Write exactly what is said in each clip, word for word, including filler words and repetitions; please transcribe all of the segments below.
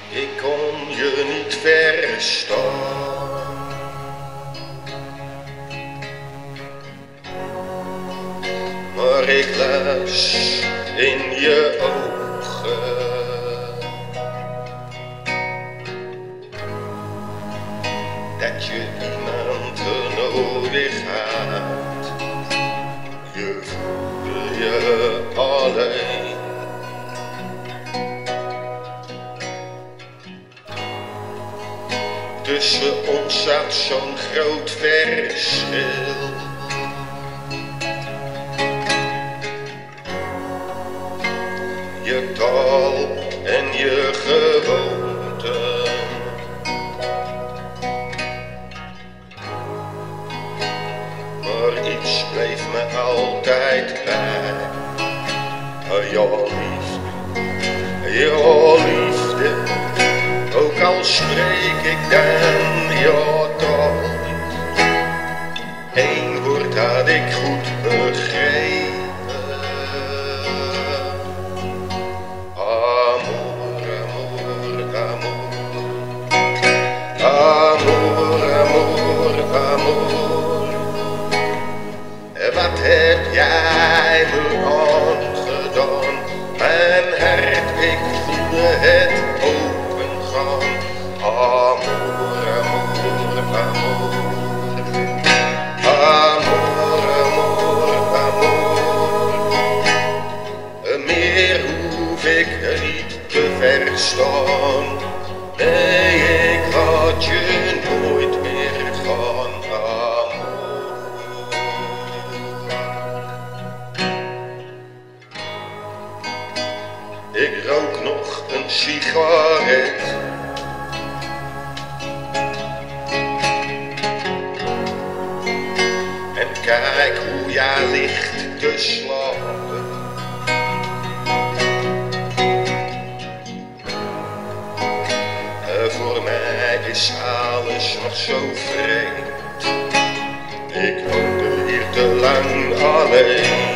Ik kon je niet verstaan, maar ik las in je ogen dat je iemand nodig had. Je voelde je alleen. Tussen ons zat zo'n groot verschil. Je taal en je gewoonten. Maar iets bleef me altijd bij. Jouw liefde, jouw liefde. Ook al spreek ik dan jouw taal niet. Eén woord had ik goed begrepen. Amor, amor, amor. Amor, amor, amor. Wat heb jij me aangedaan? Mijn hart, ik voelde het open gaan. Amor, amor, amor. Amor, amor, amor. Meer hoef ik niet te verstaan. Nee, ik laat je nooit meer gaan. Ik rook nog een sigaret. En kijk hoe jij ligt te slapen. Uh, voor mij is alles nog zo vreemd. Ik woonde hier te lang alleen.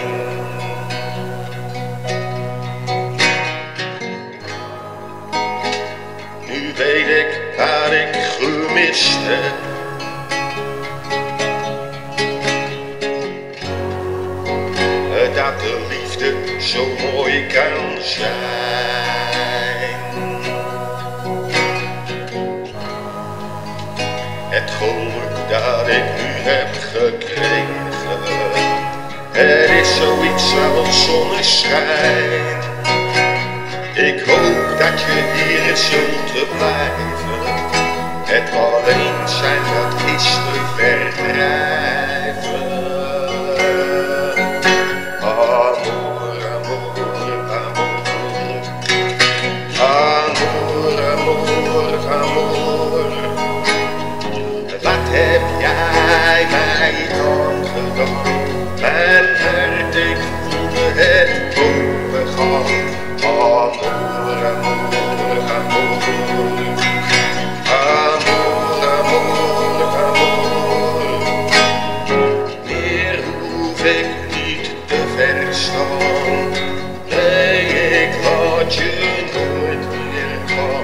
Nu weet ik waar ik gemist heb. Dat de liefde zo mooi kan zijn. Het geluk dat ik nu heb gekregen, het is zoiets als zonneschijn. Ik hoop dat je hier zult blijven. Het alleen zijn dat is te verdrijven. Amor, amor, amor. Amor, amor, amor. Wat heb jij mij aangedaan? Mijn hart, ik voelde het opengaan. Amor, amor, amor. Amor, amor, amor. Meer hoef ik niet te verstaan. Nee, ik laat je nooit meer gaan.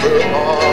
leven aan.